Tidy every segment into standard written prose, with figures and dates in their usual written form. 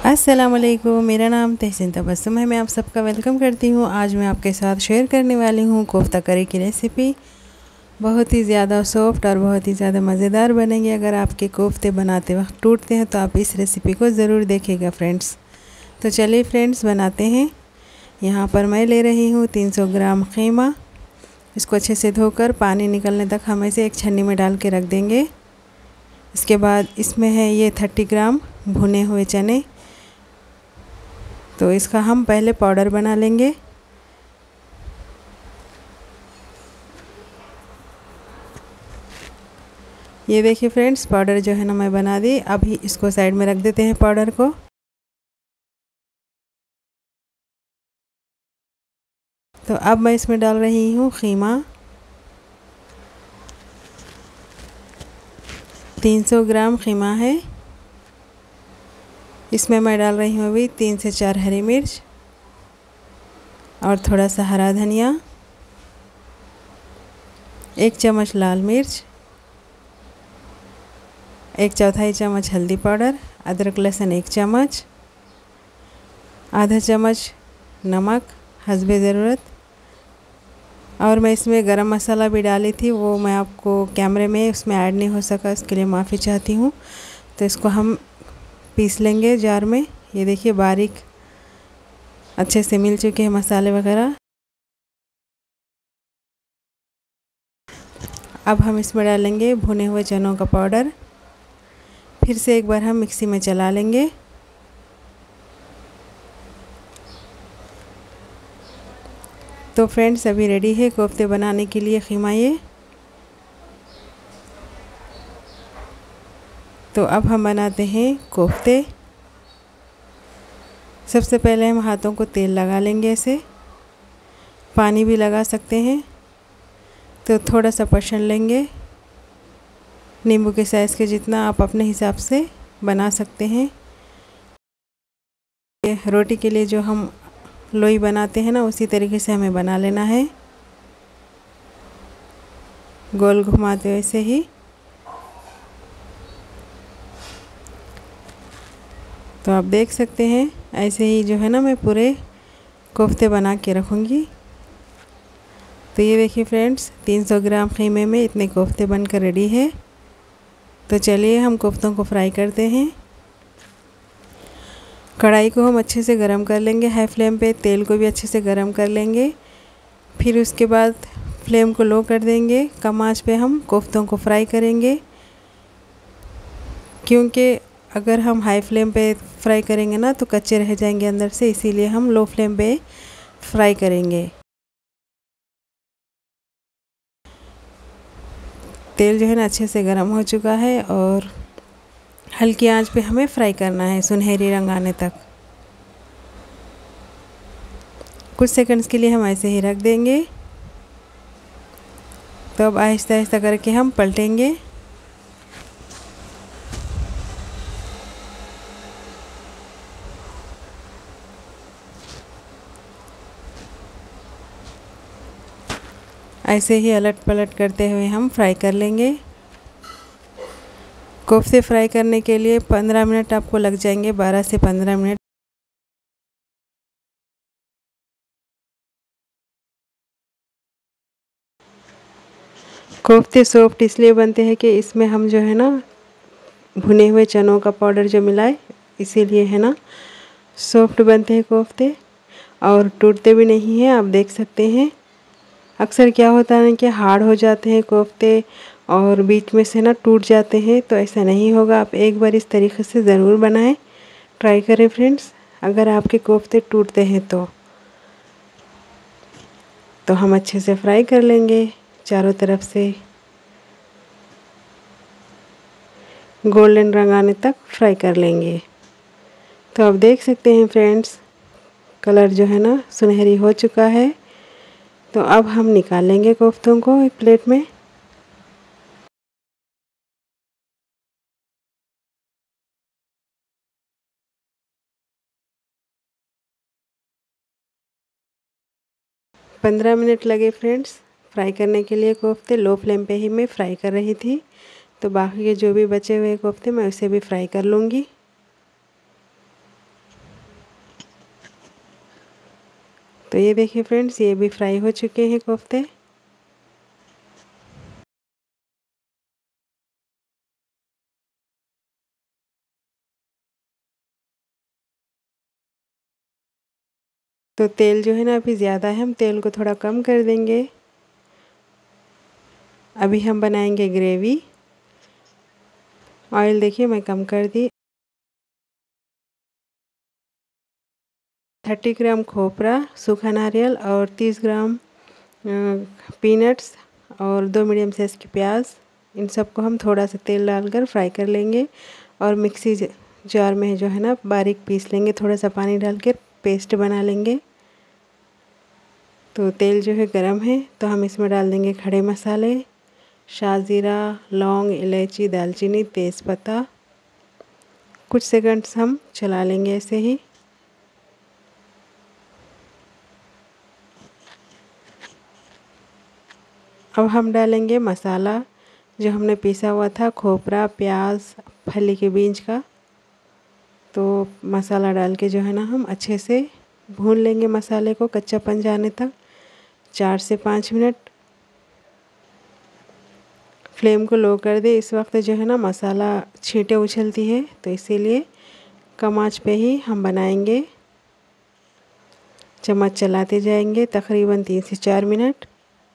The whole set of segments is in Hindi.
अस्सलाम वालेकुम, मेरा नाम तहसीन तबस्सुम है। मैं आप सबका वेलकम करती हूँ। आज मैं आपके साथ शेयर करने वाली हूँ कोफ्ता करी की रेसिपी। बहुत ही ज़्यादा सॉफ्ट और बहुत ही ज़्यादा मज़ेदार बनेंगे। अगर आपके कोफ्ते बनाते वक्त टूटते हैं तो आप इस रेसिपी को ज़रूर देखिएगा फ्रेंड्स। तो चलिए फ्रेंड्स बनाते हैं। यहाँ पर मैं ले रही हूँ 300 ग्राम कीमा। इसको अच्छे से धोकर पानी निकलने तक हम इसे एक छन्नी में डाल के रख देंगे। इसके बाद इसमें है ये 30 ग्राम भुने हुए चने। तो इसका हम पहले पाउडर बना लेंगे। ये देखिए फ्रेंड्स, पाउडर जो है ना मैं बना दी। अभी इसको साइड में रख देते हैं पाउडर को। तो अब मैं इसमें डाल रही हूँ कीमा। 300 ग्राम कीमा है। इसमें मैं डाल रही हूँ अभी 3 से 4 हरी मिर्च और थोड़ा सा हरा धनिया, 1 चम्मच लाल मिर्च, 1/4 चम्मच हल्दी पाउडर, अदरक लहसुन 1 चम्मच, आधा चम्मच नमक हस्बे ज़रूरत। और मैं इसमें गरम मसाला भी डाली थी, वो मैं आपको कैमरे में उसमें ऐड नहीं हो सका, इसके लिए माफ़ी चाहती हूँ। तो इसको हम पीस लेंगे जार में। ये देखिए बारीक अच्छे से मिल चुके हैं मसाले वगैरह। अब हम इसमें डालेंगे भुने हुए चनों का पाउडर। फिर से एक बार हम मिक्सी में चला लेंगे। तो फ्रेंड्स अभी रेडी है कोफ्ते बनाने के लिए कीमा ये। तो अब हम बनाते हैं कोफ्ते। सबसे पहले हम हाथों को तेल लगा लेंगे, ऐसे पानी भी लगा सकते हैं। तो थोड़ा सा पशन लेंगे, नींबू के साइज़ के जितना आप अपने हिसाब से बना सकते हैं। रोटी के लिए जो हम लोई बनाते हैं ना, उसी तरीके से हमें बना लेना है, गोल घुमाते हुए ऐसे ही। तो आप देख सकते हैं ऐसे ही जो है ना मैं पूरे कोफ्ते बना के रखूँगी। तो ये देखिए फ्रेंड्स, 300 ग्राम कीमे में इतने कोफ्ते बनकर रेडी है। तो चलिए हम कोफ्तों को फ्राई करते हैं। कढ़ाई को हम अच्छे से गरम कर लेंगे हाई फ्लेम पे। तेल को भी अच्छे से गरम कर लेंगे। फिर उसके बाद फ्लेम को लो कर देंगे। कम आंच पे हम कोफ्तों को फ्राई करेंगे, क्योंकि अगर हम हाई फ्लेम पे फ्राई करेंगे ना तो कच्चे रह जाएंगे अंदर से, इसीलिए हम लो फ्लेम पे फ्राई करेंगे। तेल जो है ना अच्छे से गरम हो चुका है और हल्की आंच पे हमें फ्राई करना है सुनहरी रंग आने तक। कुछ सेकंड्स के लिए हम ऐसे ही रख देंगे। तो अब आहिस्ता आहिस्ता करके हम पलटेंगे। ऐसे ही अलट पलट करते हुए हम फ्राई कर लेंगे। कोफ्ते फ्राई करने के लिए 15 मिनट आपको लग जाएंगे, 12 से 15 मिनट। कोफ्ते सॉफ्ट इसलिए बनते हैं कि इसमें हम जो है ना भुने हुए चनों का पाउडर जो मिलाए, इसीलिए है ना सॉफ्ट बनते हैं कोफ्ते और टूटते भी नहीं हैं। आप देख सकते हैं अक्सर क्या होता है ना कि हार्ड हो जाते हैं कोफ्ते और बीच में से ना टूट जाते हैं। तो ऐसा नहीं होगा। आप एक बार इस तरीके से ज़रूर बनाएं, ट्राई करें फ्रेंड्स। अगर आपके कोफ्ते टूटते हैं तो हम अच्छे से फ्राई कर लेंगे चारों तरफ से, गोल्डन रंग आने तक फ्राई कर लेंगे। तो आप देख सकते हैं फ्रेंड्स, कलर जो है ना सुनहरी हो चुका है। तो अब हम निकाल लेंगे कोफ्तों को एक प्लेट में। पंद्रह मिनट लगे फ्रेंड्स फ्राई करने के लिए कोफ्ते। लो फ्लेम पे ही मैं फ्राई कर रही थी। तो बाकी के जो भी बचे हुए कोफ्ते मैं उसे भी फ्राई कर लूँगी। तो ये देखिए फ्रेंड्स, ये भी फ्राई हो चुके हैं कोफ्ते। तो तेल जो है ना अभी ज़्यादा है, हम तेल को थोड़ा कम कर देंगे। अभी हम बनाएंगे ग्रेवी। ऑयल देखिए मैं कम कर दी। 30 ग्राम खोपरा, सूखा नारियल और 30 ग्राम पीनट्स और 2 मीडियम साइज़ की प्याज, इन सबको हम थोड़ा सा तेल डालकर फ्राई कर लेंगे। और मिक्सी जार में जो है ना बारीक पीस लेंगे, थोड़ा सा पानी डाल के पेस्ट बना लेंगे। तो तेल जो है गरम है, तो हम इसमें डाल देंगे खड़े मसाले, शाज़ीरा, लौंग, इलायची, दालचीनी, तेज़पत्ता। कुछ सेकंड्स हम चला लेंगे ऐसे ही। अब हम डालेंगे मसाला जो हमने पीसा हुआ था, खोपरा, प्याज, फली के बीज का। तो मसाला डाल के जो है ना हम अच्छे से भून लेंगे मसाले को कच्चापन जाने तक 4 से 5 मिनट। फ्लेम को लो कर दे। इस वक्त जो है ना मसाला छींटे उछलती है, तो इसीलिए कम आंच पे ही हम बनाएंगे। चम्मच चलाते जाएंगे तकरीबन 3 से 4 मिनट।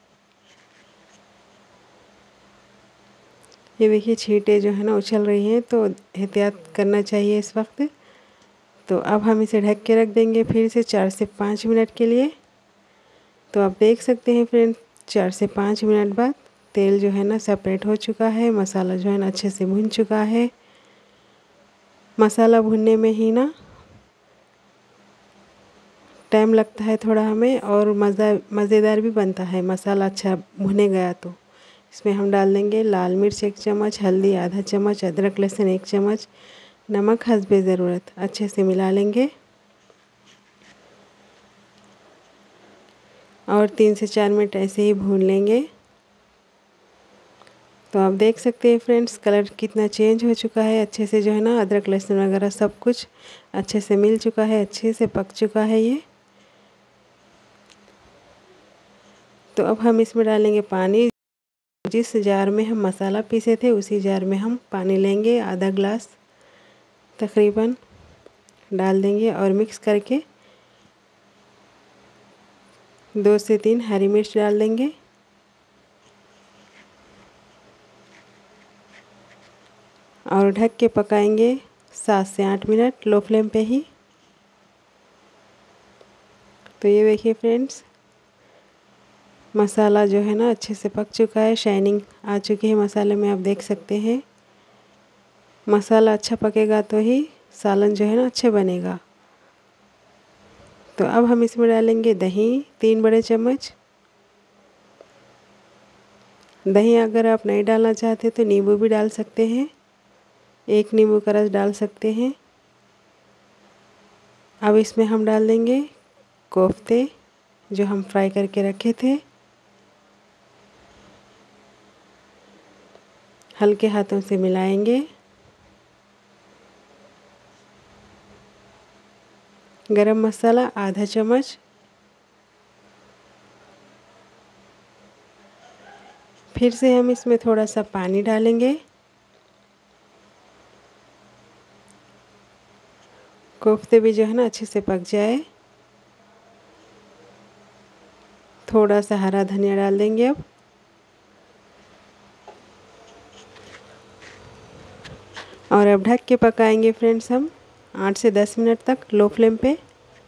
ये देखिए छींटे जो है ना उछल रही हैं, तो एहतियात करना चाहिए इस वक्त। तो अब हम इसे ढक के रख देंगे फिर से 4 से 5 मिनट के लिए। तो आप देख सकते हैं फ्रेंड, 4 से 5 मिनट बाद तेल जो है ना सेपरेट हो चुका है, मसाला जो है ना अच्छे से भुन चुका है। मसाला भुनने में ही ना टाइम लगता है थोड़ा हमें, और मज़ेदार भी बनता है मसाला अच्छा भुने गया तो। इसमें हम डाल देंगे लाल मिर्च 1 चम्मच, हल्दी आधा चम्मच, अदरक लहसुन 1 चम्मच, नमक हस्बे ज़रूरत। अच्छे से मिला लेंगे और 3 से 4 मिनट ऐसे ही भून लेंगे। तो आप देख सकते हैं फ्रेंड्स, कलर कितना चेंज हो चुका है। अच्छे से जो है ना अदरक लहसुन वगैरह सब कुछ अच्छे से मिल चुका है, अच्छे से पक चुका है ये। तो अब हम इसमें डालेंगे पानी। जिस जार में हम मसाला पीसे थे उसी जार में हम पानी लेंगे, आधा ग्लास तकरीबन डाल देंगे और मिक्स करके 2 से 3 हरी मिर्च डाल देंगे। और ढक के पकाएंगे 7 से 8 मिनट लो फ्लेम पे ही। तो ये देखिए फ्रेंड्स, मसाला जो है ना अच्छे से पक चुका है, शाइनिंग आ चुकी है मसाले में, आप देख सकते हैं। मसाला अच्छा पकेगा तो ही सालन जो है ना अच्छे बनेगा। तो अब हम इसमें डालेंगे दही 3 बड़े चम्मच। दही अगर आप नहीं डालना चाहते तो नींबू भी डाल सकते हैं, 1 नींबू का रस डाल सकते हैं। अब इसमें हम डाल देंगे कोफ्ते जो हम फ्राई करके रखे थे। हल्के हाथों से मिलाएंगे। गरम मसाला आधा चम्मच। फिर से हम इसमें थोड़ा सा पानी डालेंगे। कोफ्ते भी जो है ना अच्छे से पक जाए। थोड़ा सा हरा धनिया डाल देंगे अब। और अब ढक के पकाएंगे फ्रेंड्स हम 8 से 10 मिनट तक लो फ्लेम पे।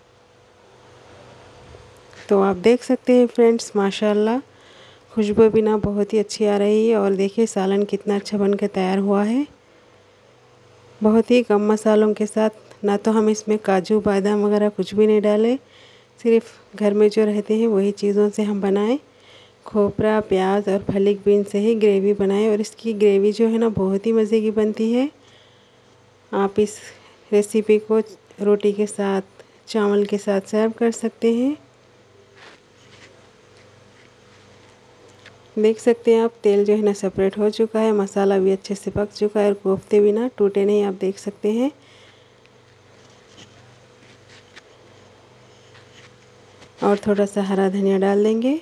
तो आप देख सकते हैं फ्रेंड्स, माशाल्लाह खुशबू भी ना बहुत ही अच्छी आ रही है। और देखिए सालन कितना अच्छा बनकर तैयार हुआ है, बहुत ही कम मसालों के साथ। ना तो हम इसमें काजू बादाम वगैरह कुछ भी नहीं डाले, सिर्फ घर में जो रहते हैं वही चीज़ों से हम बनाए। खोपरा, प्याज और फली के बीन से ही ग्रेवी बनाए, और इसकी ग्रेवी जो है ना बहुत ही मज़े की बनती है। आप इस रेसिपी को रोटी के साथ, चावल के साथ सर्व कर सकते हैं। देख सकते हैं आप, तेल जो है ना सेपरेट हो चुका है, मसाला भी अच्छे से पक चुका है और कोफ्ते भी ना टूटे नहीं, आप देख सकते हैं। और थोड़ा सा हरा धनिया डाल देंगे।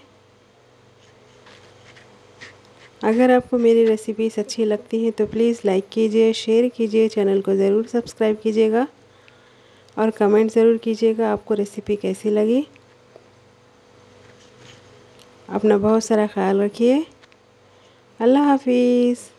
अगर आपको मेरी रेसिपीज़ अच्छी लगती हैं तो प्लीज़ लाइक कीजिए, शेयर कीजिए, चैनल को ज़रूर सब्सक्राइब कीजिएगा और कमेंट ज़रूर कीजिएगा आपको रेसिपी कैसी लगी। अपना बहुत सारा ख्याल रखिए। अल्लाह हाफिज़।